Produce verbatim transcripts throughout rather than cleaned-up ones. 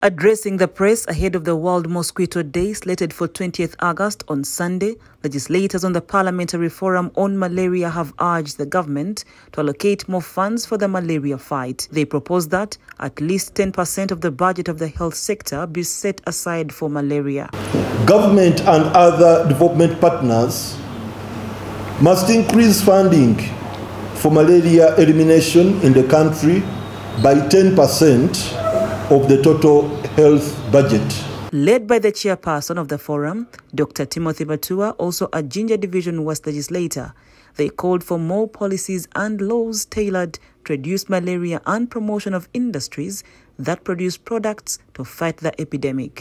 Addressing the press ahead of the World Mosquito Day slated for twentieth August on Sunday, legislators on the Parliamentary Forum on Malaria have urged the government to allocate more funds for the malaria fight. They propose that at least ten percent of the budget of the health sector be set aside for malaria. Government and other development partners must increase funding for malaria elimination in the country by ten percent of the total health budget. Led by the chairperson of the forum, Doctor Timothy Batua, also a Jinja Division West legislator, they called for more policies and laws tailored to reduce malaria and promotion of industries that produce products to fight the epidemic.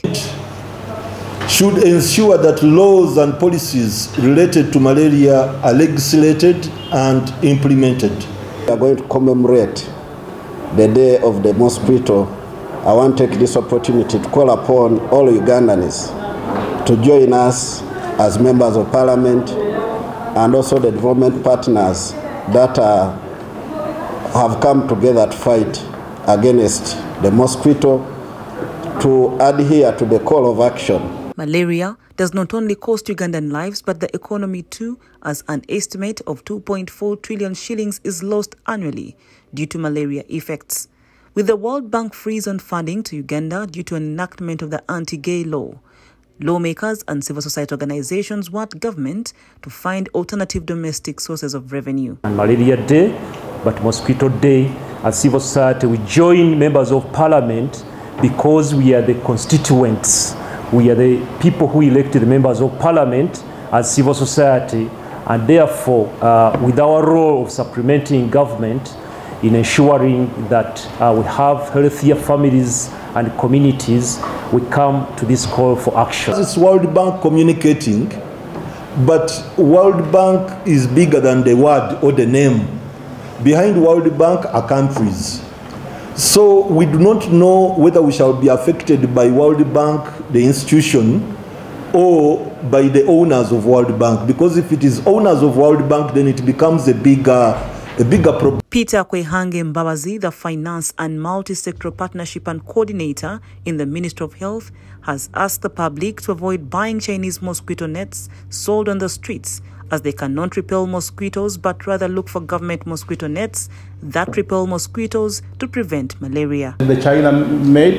Should ensure that laws and policies related to malaria are legislated and implemented. We are going to commemorate the day of the mosquito. I want to take this opportunity to call upon all Ugandans to join us as members of parliament and also the development partners that are, have come together to fight against the mosquito, to adhere to the call of action. Malaria does not only cost Ugandan lives but the economy too, as an estimate of two point four trillion shillings is lost annually due to malaria effects. With the World Bank freeze on funding to Uganda due to an enactment of the anti-gay law, lawmakers and civil society organizations want government to find alternative domestic sources of revenue. And Malaria Day, but Mosquito Day, as civil society, we join members of parliament because we are the constituents. We are the people who elected the members of parliament as civil society, and therefore, uh, with our role of supplementing government, in ensuring that uh, we have healthier families and communities, we come to this call for action. It's World Bank communicating, but World Bank is bigger than the word or the name. Behind World Bank are countries. So we do not know whether we shall be affected by World Bank, the institution, or by the owners of World Bank. Because if it is owners of World Bank, then it becomes a bigger A bigger problem. Peter Kwehange Mbabazi, the Finance and Multi-Sectoral Partnership and Coordinator in the Ministry of Health, has asked the public to avoid buying Chinese mosquito nets sold on the streets, as they cannot repel mosquitoes but rather look for government mosquito nets that repel mosquitoes to prevent malaria. The China made,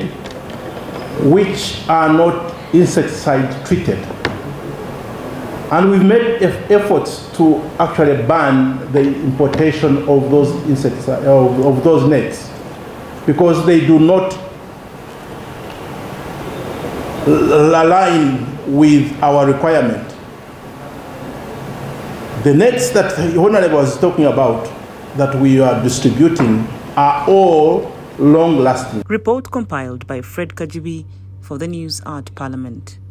which are not insecticide treated. And we've made efforts to actually ban the importation of those insects, of, of those nets, because they do not align with our requirement. The nets that the Honorable was talking about that we are distributing are all long-lasting. Report compiled by Fred Kajibi for the News at Parliament.